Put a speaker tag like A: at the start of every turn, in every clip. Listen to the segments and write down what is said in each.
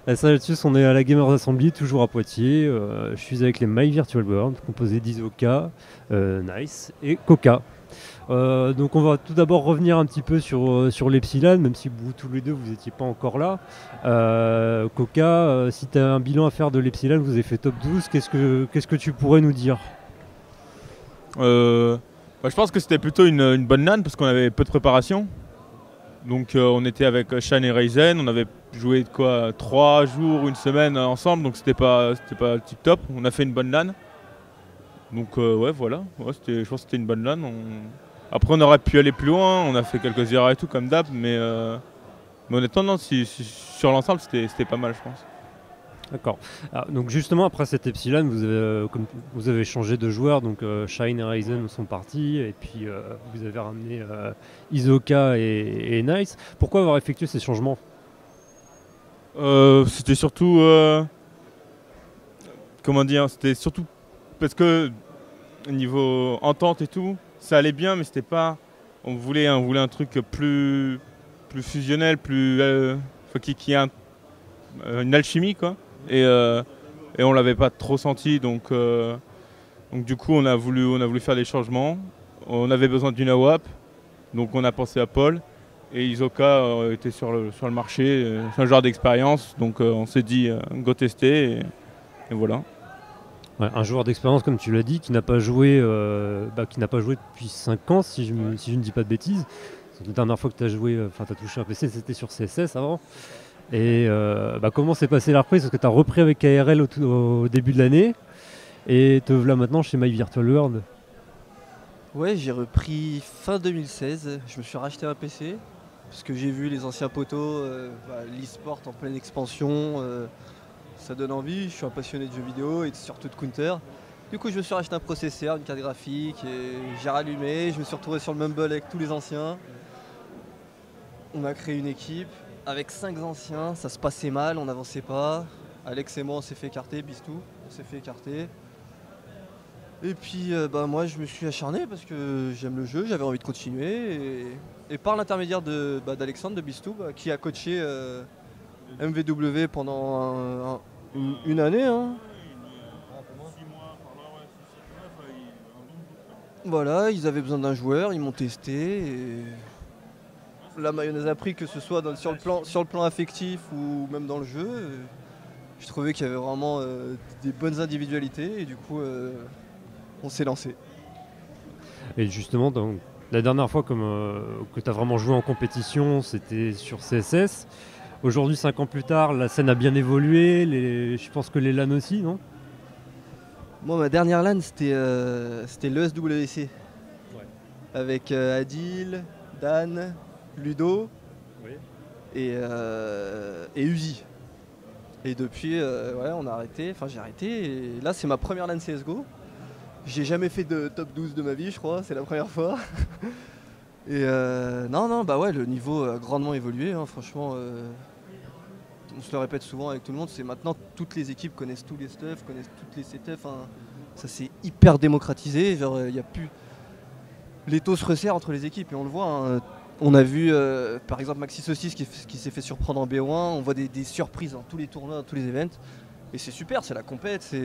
A: Salut à tous, on est à la Gamers Assembly, toujours à Poitiers. Je suis avec les My Virtual World, composés d'Isoka, Nice et Coca. Donc on va tout d'abord revenir un petit peu sur l'Epsilon, même si vous tous les deux vous n'étiez pas encore là. Coca, si tu as un bilan à faire de l'Epsilon, vous avez fait top 12, qu'est-ce que tu pourrais nous dire?
B: Je pense que c'était plutôt une bonne LAN parce qu'on avait peu de préparation. Donc on était avec Shane et Ryzen, on avait joué quoi 3 jours, une semaine ensemble, donc c'était pas tip top. On a fait une bonne LAN. Donc ouais voilà, ouais, je pense que c'était une bonne LAN. Après on aurait pu aller plus loin, on a fait quelques erreurs et tout comme d'hab, mais honnêtement non, sur l'ensemble c'était pas mal je pense.
A: D'accord. Donc justement après cet Epsilon, vous avez changé de joueur, donc Shine et Ryzen sont partis, et puis vous avez ramené Isoka et Nice. Pourquoi avoir effectué ces changements?
B: C'était surtout comment dire, c'était surtout parce que niveau entente et tout, ça allait bien, mais c'était pas. On voulait un truc plus fusionnel, qui ait une alchimie quoi. Et on l'avait pas trop senti, donc du coup on a voulu faire des changements. On avait besoin d'une AWAP, donc on a pensé à Paul. Et Isoka était sur le marché, c'est un joueur d'expérience, donc on s'est dit go tester et voilà.
A: Ouais, un joueur d'expérience, comme tu l'as dit, qui n'a pas joué depuis 5 ans, si je ne dis pas de bêtises. La dernière fois que tu as joué, tu as touché un PC, c'était sur CSS avant. Et comment s'est passée la reprise? Parce que tu as repris avec ARL au début de l'année, et te voilà maintenant chez My Virtual World.
C: Ouais, j'ai repris fin 2016. Je me suis racheté un PC parce que j'ai vu les anciens poteaux, l'e-sport en pleine expansion. Ça donne envie. Je suis un passionné de jeux vidéo et surtout de Counter. Du coup, je me suis racheté un processeur, une carte graphique et j'ai rallumé. Je me suis retrouvé sur le Mumble avec tous les anciens. On a créé une équipe avec 5 anciens. Ça se passait mal, on n'avançait pas. Alex et moi, on s'est fait écarter. Bistou, on s'est fait écarter. Et puis moi je me suis acharné parce que j'aime le jeu, j'avais envie de continuer et par l'intermédiaire d'Alexandre de Bistou qui a coaché MVW pendant une année. Hein. Voilà, ils avaient besoin d'un joueur, ils m'ont testé et la mayonnaise a pris, que ce soit sur le plan affectif ou même dans le jeu. Je trouvais qu'il y avait vraiment des bonnes individualités et du coup on s'est lancé.
A: Et justement, donc, la dernière fois que tu as vraiment joué en compétition, c'était sur CSS. Aujourd'hui, 5 ans plus tard, la scène a bien évolué. Je pense que les LAN aussi, non?
C: Moi, ma dernière LAN, c'était l'ESWC.
A: Ouais.
C: Avec Adil, Dan, Ludo
A: Oui.
C: et Uzi. Et depuis, on a arrêté. Enfin, j'ai arrêté. Et là, c'est ma première LAN CSGO. J'ai jamais fait de top 12 de ma vie, je crois. C'est la première fois. Et le niveau a grandement évolué. Hein, franchement, on se le répète souvent avec tout le monde. C'est maintenant toutes les équipes connaissent tous les stuff, connaissent toutes les setups. Hein. Ça s'est hyper démocratisé. Genre, il y a plus. L'étau se resserre entre les équipes et on le voit. Hein. On a vu par exemple Maxi Saucisse qui s'est fait surprendre en BO1. On voit des surprises dans tous les tournois, dans tous les events. Et c'est super, c'est la compète.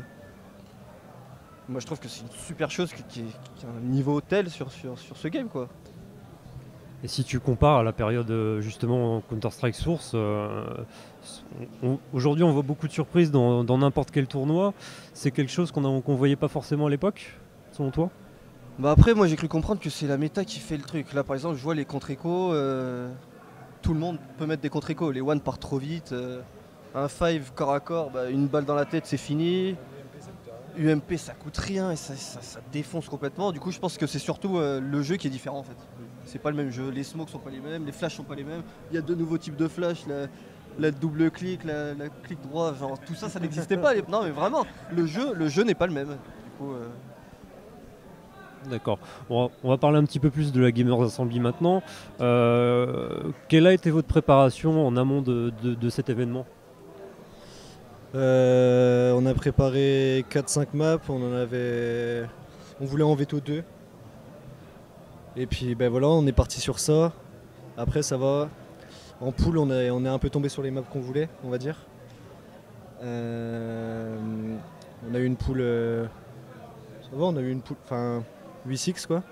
C: Moi je trouve que c'est une super chose qui a un niveau tel sur ce game quoi.
A: Et si tu compares à la période justement Counter-Strike Source, aujourd'hui on voit beaucoup de surprises dans n'importe quel tournoi. C'est quelque chose qu'on voyait pas forcément à l'époque, selon toi?
C: Bah après moi j'ai cru comprendre que c'est la méta qui fait le truc. Là par exemple je vois les contre-échos, tout le monde peut mettre des contre-échos. Les one partent trop vite. Un 5 corps à corps, une balle dans la tête c'est fini. UMP ça coûte rien et ça défonce complètement. Du coup je pense que c'est surtout le jeu qui est différent en fait. C'est pas le même jeu, les smokes sont pas les mêmes, les flashs sont pas les mêmes. Il y a de nouveaux types de flash, la double clic, la clic droit, genre tout ça n'existait pas. Non mais vraiment, le jeu n'est pas le même. Du coup,
A: D'accord. On va parler un petit peu plus de la Gamers Assembly maintenant. Quelle a été votre préparation en amont de cet événement?
D: On a préparé 4-5 maps, on voulait en veto 2. Et puis voilà, on est parti sur ça. Après ça va. En pool on est un peu tombé sur les maps qu'on voulait, on va dire. On a eu une poule. Ça va, on a eu une poule. Enfin, 8-6 quoi.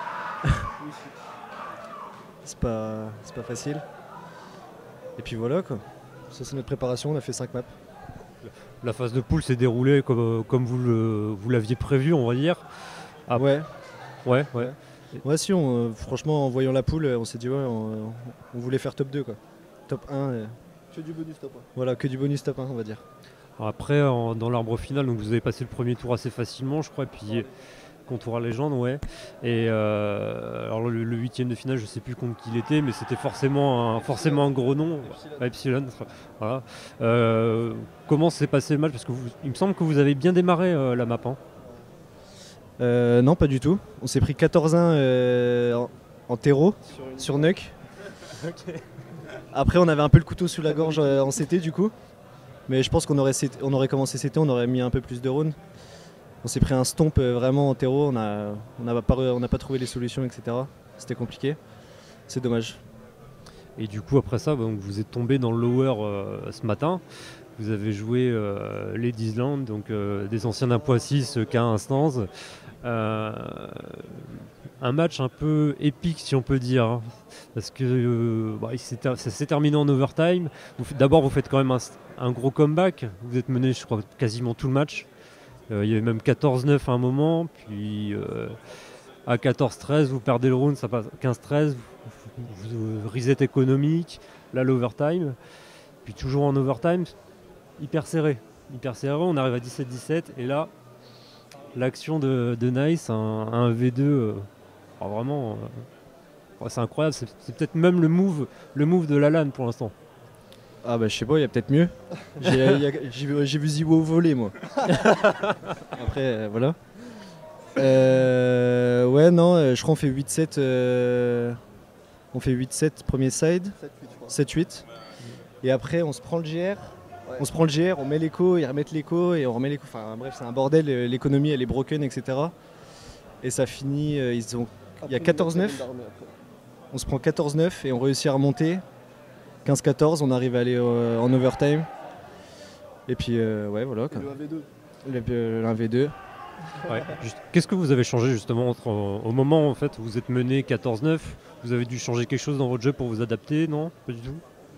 D: C'est pas facile. Et puis voilà quoi. Ça c'est notre préparation, on a fait 5 maps.
A: La phase de poule s'est déroulée comme vous l'aviez prévu, on va dire. Ah.
D: Ouais.
A: Ouais.
D: Ouais, si, franchement, en voyant la poule, on s'est dit, ouais, on voulait faire top 2, quoi. Top 1.
C: Que du bonus top 1.
D: Voilà, que du bonus top 1, on va dire.
A: Alors après, dans l'arbre final, donc vous avez passé le premier tour assez facilement, je crois, et puis contour à légende, ouais. Et alors le huitième de finale, je sais plus contre qui il était, mais c'était forcément un gros nom. Epsilon. Voilà. Comment s'est passé le match? Parce que il me semble que vous avez bien démarré la map. Hein.
D: Non, pas du tout. On s'est pris 14-1 en terreau sur Nuck.
C: Okay.
D: Après, on avait un peu le couteau sous la gorge en CT du coup. Mais je pense qu'on aurait commencé CT, on aurait mis un peu plus de rounds. On s'est pris un stomp vraiment en terreau, on n'a pas trouvé les solutions, etc. C'était compliqué. C'est dommage.
A: Et du coup, après ça, donc, vous êtes tombé dans le lower ce matin. Vous avez joué Ladies Land, donc des anciens d'un .6 K instance. Un match un peu épique si on peut dire, hein, parce que ça s'est terminé en overtime. D'abord vous faites quand même un gros comeback, vous êtes mené je crois quasiment tout le match. Il y avait même 14-9 à un moment, puis à 14-13 vous perdez le round, ça passe 15-13, vous reset économique, là l'overtime, puis toujours en overtime, hyper serré, on arrive à 17-17 et là l'action de Nice, un V2, vraiment, c'est incroyable. C'est peut-être même le move de Lalanne pour l'instant.
D: Ah bah je sais pas, il y a peut-être mieux. J'ai vu Ziwo voler moi. Après voilà. Ouais non, je crois qu'on fait 8-7. On fait 8-7 premier side, 7-8. Et après on se prend le GR. On se prend le GR, on met l'écho, ils remettent l'écho et on remet l'écho. Enfin bref, c'est un bordel, l'économie elle est broken, etc. Et ça finit, il y a 14-9. On se prend 14-9 et on réussit à remonter. 15-14, on arrive à aller en overtime. Et puis ouais voilà. Quoi. Le 1v2.
A: Ouais. Qu'est-ce que vous avez changé justement au moment en fait où vous êtes mené 14-9? Vous avez dû changer quelque chose dans votre jeu pour vous adapter? Non, pas du tout.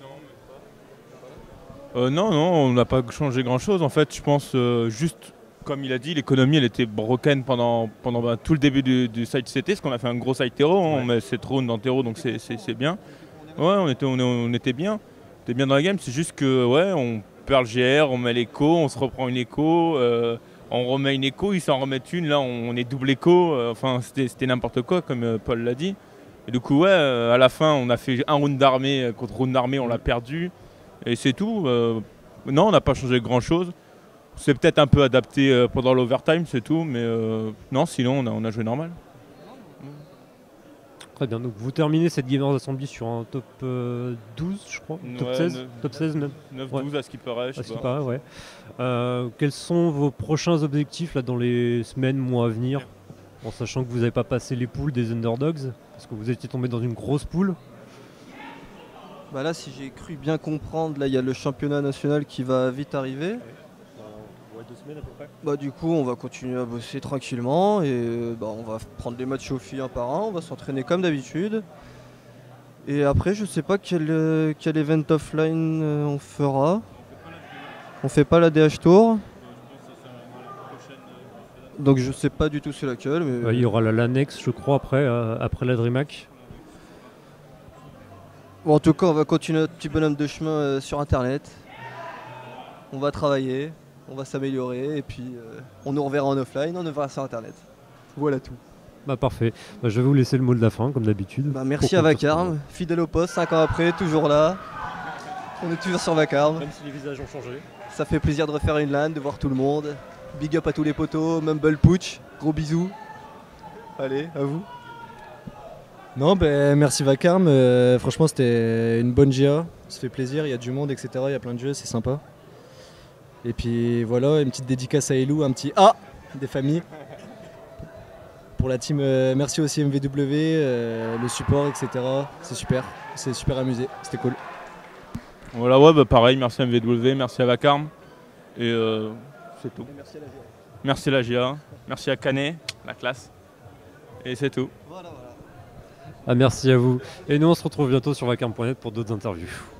B: Non, on n'a pas changé grand-chose. En fait, je pense juste, comme il a dit, l'économie, elle était broken pendant tout le début du side CT, parce qu'on a fait un gros side terreau. On met 7 rounds dans terreau, donc c'est bien. Ouais, on était bien. On était bien dans la game. C'est juste que, ouais, on perd le GR, on met l'écho, on se reprend une écho, on remet une écho, ils s'en remettent une. Là, on est double écho. Enfin, c'était n'importe quoi, comme Paul l'a dit. Et du coup, ouais, à la fin, on a fait un round d'armée contre round d'armée, on l'a perdu. Et c'est tout. Non, on n'a pas changé grand-chose. C'est peut-être un peu adapté pendant l'overtime, c'est tout. Mais non, sinon, on a joué normal.
A: Très bien. Donc vous terminez cette Gamers Assembly sur un top 12, je crois. Top 16 top 16 même.
B: 9-12 à ce qui paraît.
A: À ce qui paraît, ouais. Quels sont vos prochains objectifs là, dans les semaines, mois à venir, en sachant que vous n'avez pas passé les poules des underdogs, parce que vous étiez tombé dans une grosse poule?
C: Bah là, si j'ai cru bien comprendre, là il y a le championnat national qui va vite arriver.
A: Ouais, 2 semaines à peu près.
C: Bah du coup, on va continuer à bosser tranquillement et on va prendre les matchs au fil un par un, on va s'entraîner comme d'habitude. Et après, je sais pas quel event offline on fera. On fait pas la DH Tour. Donc je sais pas du tout c'est laquelle. Mais...
A: il y aura l'annexe, je crois, après la DreamHack.
C: Bon, en tout cas, on va continuer notre petit bonhomme de chemin sur internet. On va travailler, on va s'améliorer et puis on nous reverra en offline, on nous verra sur internet. Voilà tout.
A: Bah parfait. Bah, je vais vous laisser le mot de la fin comme d'habitude.
C: Bah, merci à Vacarme, fidèle au poste, 5 ans après, toujours là. On est toujours sur Vacarme.
A: Même si les visages ont changé.
C: Ça fait plaisir de refaire une LAN, de voir tout le monde. Big up à tous les potos, Mumble Pooch, gros bisous. Allez, à vous.
D: Non, merci Vacarme, franchement c'était une bonne GA, ça fait plaisir, il y a du monde, etc. Il y a plein de jeux, c'est sympa. Et puis voilà, une petite dédicace à Elou, un petit A des familles. Pour la team, merci aussi MVW, le support, etc. C'est super amusé, c'était cool.
B: Voilà, ouais, pareil, merci à MVW, merci à Vacarme. Et c'est tout.
C: Et merci à la GA.
B: Merci à la GA, merci à Canet, la classe. Et c'est tout.
C: Voilà.
A: Ah, merci à vous. Et nous, on se retrouve bientôt sur vacarme.net pour d'autres interviews.